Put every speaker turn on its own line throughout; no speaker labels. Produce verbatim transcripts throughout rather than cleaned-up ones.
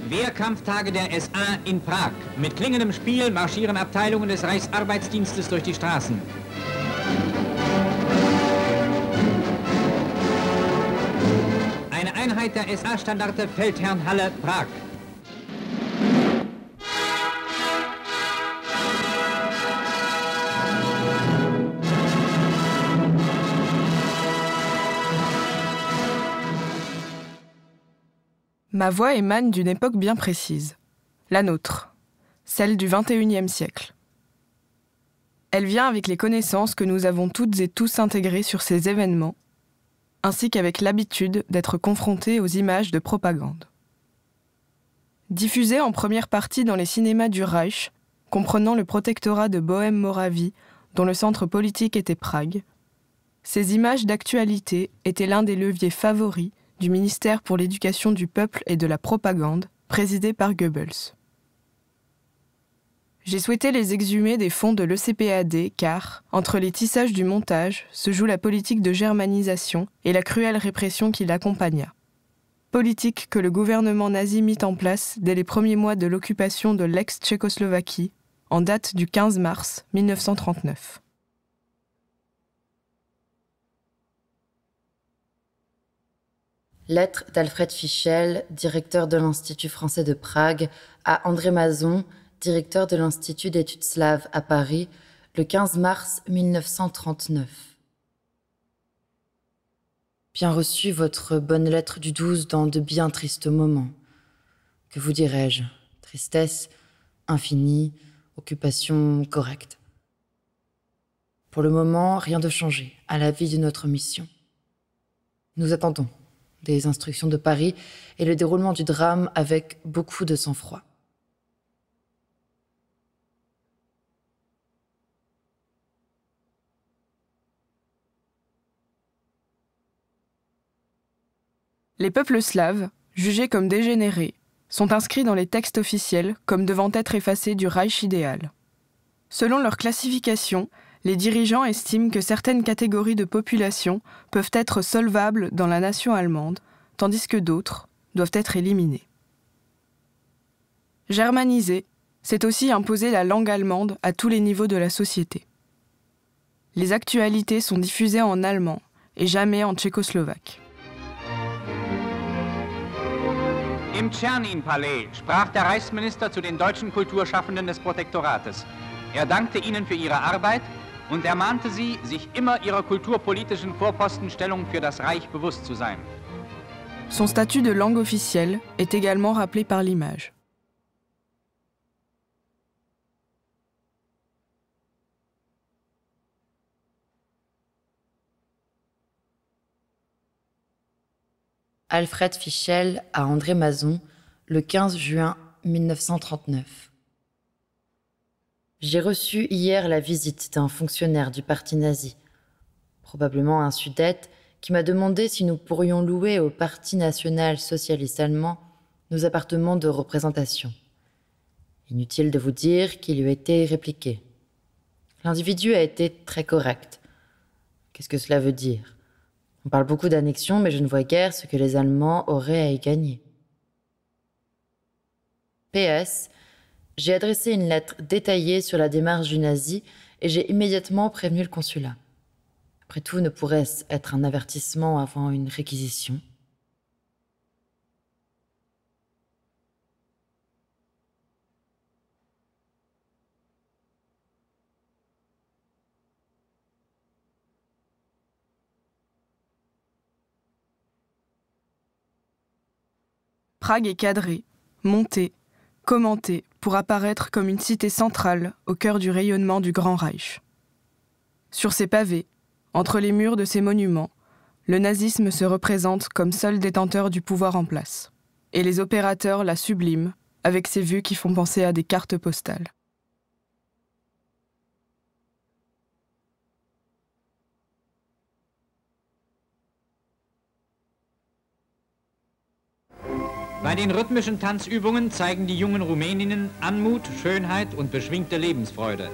Wehrkampftage der S A in Prag. Mit klingendem Spiel marschieren Abteilungen des Reichsarbeitsdienstes durch die Straßen. Eine Einheit der S A-Standarte Feldherrnhalle Prag.
Ma voix émane d'une époque bien précise, la nôtre, celle du vingt et unième siècle. Elle vient avec les connaissances que nous avons toutes et tous intégrées sur ces événements, ainsi qu'avec l'habitude d'être confrontés aux images de propagande. Diffusées en première partie dans les cinémas du Reich, comprenant le protectorat de Bohême-Moravie, dont le centre politique était Prague, ces images d'actualité étaient l'un des leviers favoris du ministère pour l'éducation du peuple et de la propagande, présidé par Goebbels. J'ai souhaité les exhumer des fonds de l'E C P A D car, entre les tissages du montage, se joue la politique de germanisation et la cruelle répression qui l'accompagna. Politique que le gouvernement nazi mit en place dès les premiers mois de l'occupation de l'ex-Tchécoslovaquie, en date du quinze mars mille neuf cent trente-neuf.
Lettre d'Alfred Fischel, directeur de l'Institut français de Prague, à André Mazon, directeur de l'Institut d'études slaves à Paris, le quinze mars mille neuf cent trente-neuf. Bien reçu votre bonne lettre du douze dans de bien tristes moments. Que vous dirais-je? Tristesse infinie, occupation correcte. Pour le moment, rien de changé à la vie de notre mission. Nous attendons des instructions de Paris et le déroulement du drame avec beaucoup de sang-froid.
Les peuples slaves, jugés comme dégénérés, sont inscrits dans les textes officiels comme devant être effacés du Reich idéal. Selon leur classification, les dirigeants estiment que certaines catégories de population peuvent être solvables dans la nation allemande, tandis que d'autres doivent être éliminées. Germaniser, c'est aussi imposer la langue allemande à tous les niveaux de la société. Les actualités sont diffusées en allemand et jamais en tchécoslovaque.
Im Tschernin-Palais sprach der Reichsminister zu den deutschen Kulturschaffenden des Protektorates. Er dankte ihnen für ihre Arbeit und ermahnte sie, sich immer ihrer kulturpolitischen Vorpostenstellung für das Reich bewusst zu sein.
Son statut de langue officielle est également rappelé par l'image.
Alfred Fischel à André Mazon, le quinze juin mille neuf cent trente-neuf. J'ai reçu hier la visite d'un fonctionnaire du parti nazi, probablement un Sudète, qui m'a demandé si nous pourrions louer au Parti national socialiste allemand nos appartements de représentation. Inutile de vous dire qu'il lui a été répliqué. L'individu a été très correct. Qu'est-ce que cela veut dire ? On parle beaucoup d'annexion, mais je ne vois guère ce que les Allemands auraient à y gagner. P S. J'ai adressé une lettre détaillée sur la démarche du nazi et j'ai immédiatement prévenu le consulat. Après tout, ne pourrait-ce être un avertissement avant une réquisition ?
Prague est cadrée, montée, commentée pour apparaître comme une cité centrale au cœur du rayonnement du Grand Reich. Sur ces pavés, entre les murs de ces monuments, le nazisme se représente comme seul détenteur du pouvoir en place. Et les opérateurs la subliment avec ces vues qui font penser à des cartes postales.
Bei den rhythmischen Tanzübungen zeigen die jungen Rumäninnen Anmut, Schönheit und beschwingte Lebensfreude.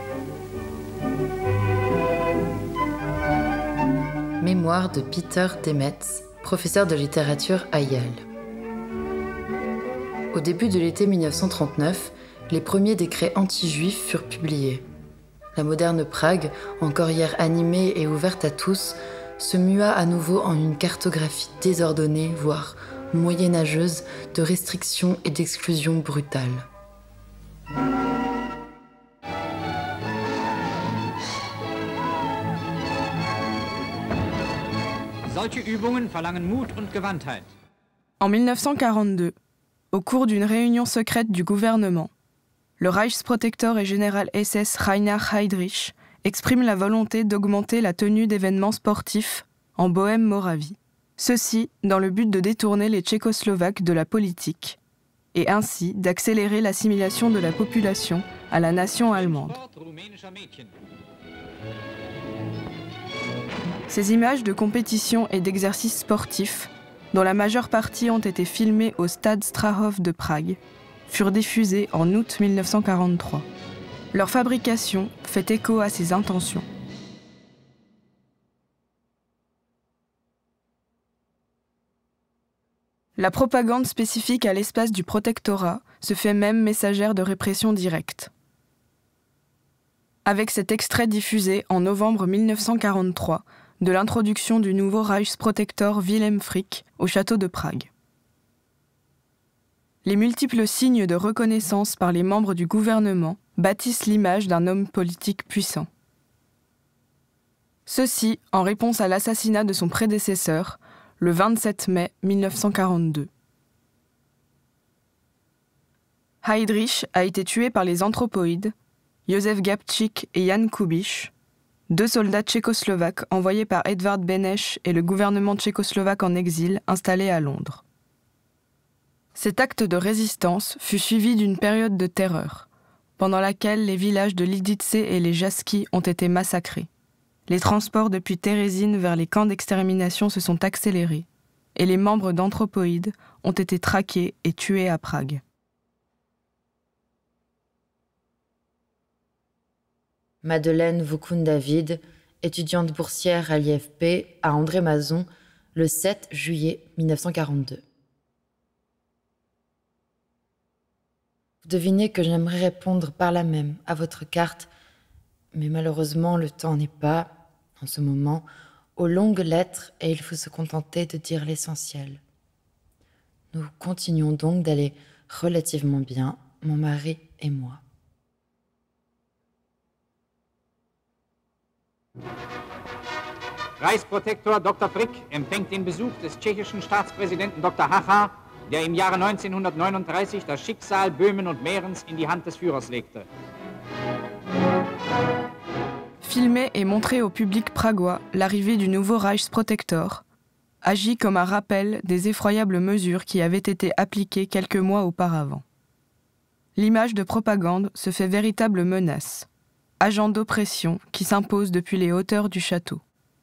Mémoire de Peter Demetz, professeur de littérature à Yale. Au début de l'été mille neuf cent trente-neuf, les premiers décrets anti-juifs furent publiés. La moderne Prague, encore hier animée et ouverte à tous, se mua à nouveau en une cartographie désordonnée, voire moyenâgeuse, de restrictions et d'exclusions brutales.
Solche Übungen verlangen Mut und Gewandtheit.
En mille neuf cent quarante-deux, au cours d'une réunion secrète du gouvernement, le Reichsprotektor et général S S Reinhard Heydrich exprime la volonté d'augmenter la tenue d'événements sportifs en Bohême-Moravie. Ceci dans le but de détourner les Tchécoslovaques de la politique et ainsi d'accélérer l'assimilation de la population à la nation allemande. Ces images de compétition et d'exercices sportifs, dont la majeure partie ont été filmées au Stade Strahov de Prague, furent diffusées en août mille neuf cent quarante-trois. Leur fabrication fait écho à ces intentions. La propagande spécifique à l'espace du protectorat se fait même messagère de répression directe. Avec cet extrait diffusé en novembre mille neuf cent quarante-trois de l'introduction du nouveau Reichsprotektor Wilhelm Frick au château de Prague. Les multiples signes de reconnaissance par les membres du gouvernement bâtissent l'image d'un homme politique puissant. Ceci en réponse à l'assassinat de son prédécesseur, le vingt-sept mai mille neuf cent quarante-deux. Heydrich a été tué par les anthropoïdes, Józef Gabčík et Jan Kubiš, deux soldats tchécoslovaques envoyés par Edvard Beneš et le gouvernement tchécoslovaque en exil installé à Londres. Cet acte de résistance fut suivi d'une période de terreur, pendant laquelle les villages de Lidice et les Jaski ont été massacrés. Les transports depuis Terezín vers les camps d'extermination se sont accélérés, et les membres d'Anthropoïdes ont été traqués et tués à Prague.
Madeleine Vukun-David, étudiante boursière à l'I F P, à André Mazon, le sept juillet mille neuf cent quarante-deux. Vous devinez que j'aimerais répondre par là même à votre carte, mais malheureusement le temps n'est pas, en ce moment, aux longues lettres et il faut se contenter de dire l'essentiel. Nous continuons donc d'aller relativement bien, mon mari et moi.
Reichsprotektor Doktor Frick empfängt den Besuch des tschechischen Staatspräsidenten Doktor Hacha, der im Jahre neunzehnhundertneununddreißig das Schicksal Böhmen und Mährens in die Hand des Führers legte.
Filmer et montrer au public pragois l'arrivée du nouveau Reichsprotektor agit comme un rappel des effroyables mesures qui avaient été appliquées quelques mois auparavant. L'image de propagande se fait véritable menace, agent d'oppression qui s'impose depuis les hauteurs du château.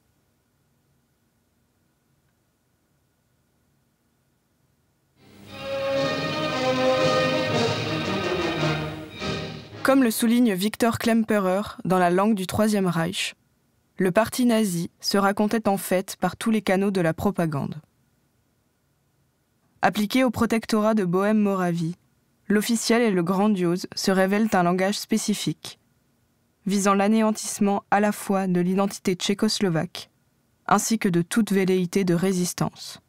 Comme le souligne Victor Klemperer dans La langue du Troisième Reich, le parti nazi se racontait en fait par tous les canaux de la propagande. Appliqué au protectorat de Bohême-Moravie, l'officiel et le grandiose se révèlent un langage spécifique, visant l'anéantissement à la fois de l'identité tchécoslovaque, ainsi que de toute velléité de résistance.